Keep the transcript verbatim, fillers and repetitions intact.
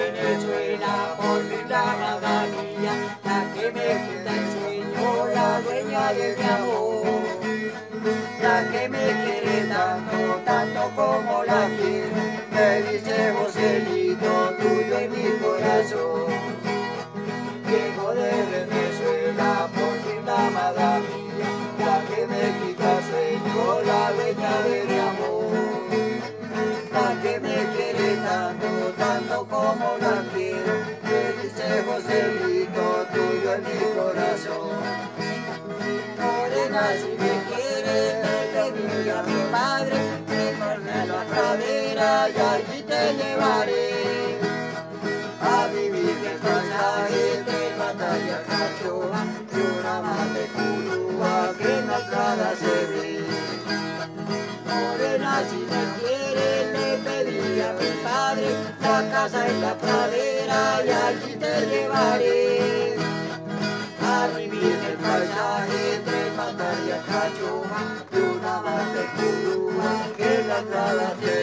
Venezuela, por fin la amada mía, la que me quita el sueño, la dueña de mi amor, la que me quiere tanto, tanto como la quiero, me dice Joselito, tuyo en mi corazón. Viejo de Venezuela, por fin la amada mía, la que me quita el sueño, la dueña de mi amor, la que me quiere tanto, tanto como la quiero, me dice Joselito, tuyo en mi corazón. Morena, si me quieres, me pedí a mi padre, que corre a la pradera y allí te llevaré a vivir el pasaje de batalla cachoa, y una más de curúa que en la entrada se ve. Morena, si me quieres, le pedí a mi padre la casa en la pradera y allí te llevaré a vivir el paisaje entre batalla cachoa y una más de curúa que en la entrada se ve.